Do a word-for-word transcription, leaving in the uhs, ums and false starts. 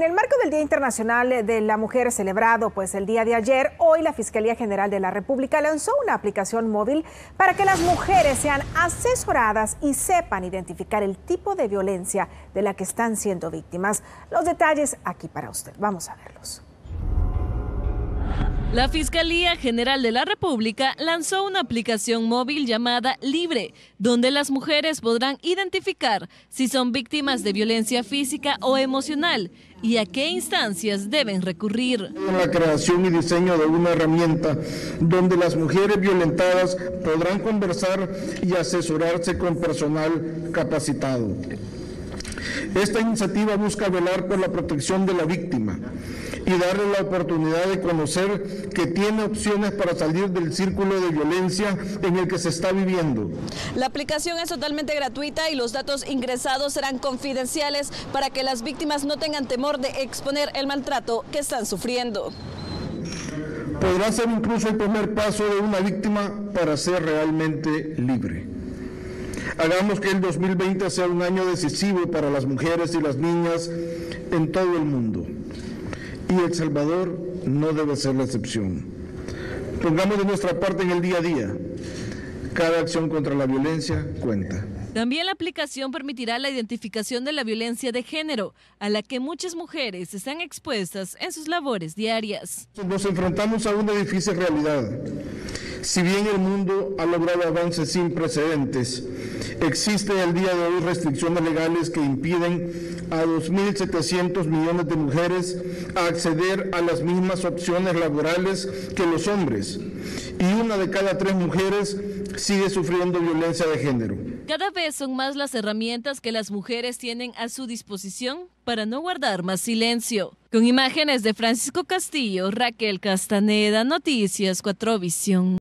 En el marco del Día Internacional de la Mujer celebrado pues el día de ayer, hoy la Fiscalía General de la República lanzó una aplicación móvil para que las mujeres sean asesoradas y sepan identificar el tipo de violencia de la que están siendo víctimas. Los detalles aquí para usted. Vamos a verlos. La Fiscalía General de la República lanzó una aplicación móvil llamada Libre, donde las mujeres podrán identificar si son víctimas de violencia física o emocional y a qué instancias deben recurrir. La creación y diseño de una herramienta donde las mujeres violentadas podrán conversar y asesorarse con personal capacitado. Esta iniciativa busca velar por la protección de la víctima y darle la oportunidad de conocer que tiene opciones para salir del círculo de violencia en el que se está viviendo. La aplicación es totalmente gratuita y los datos ingresados serán confidenciales para que las víctimas no tengan temor de exponer el maltrato que están sufriendo. Podrá ser incluso el primer paso de una víctima para ser realmente libre. Hagamos que el dos mil veinte sea un año decisivo para las mujeres y las niñas en todo el mundo. Y El Salvador no debe ser la excepción. Pongamos de nuestra parte en el día a día. Cada acción contra la violencia cuenta. También la aplicación permitirá la identificación de la violencia de género, a la que muchas mujeres están expuestas en sus labores diarias. Nos enfrentamos a una difícil realidad. Si bien el mundo ha logrado avances sin precedentes, existen al día de hoy restricciones legales que impiden a dos mil setecientos millones de mujeres acceder a las mismas opciones laborales que los hombres, y una de cada tres mujeres sigue sufriendo violencia de género. Cada vez son más las herramientas que las mujeres tienen a su disposición para no guardar más silencio. Con imágenes de Francisco Castillo, Raquel Castaneda, Noticias cuatro Visión.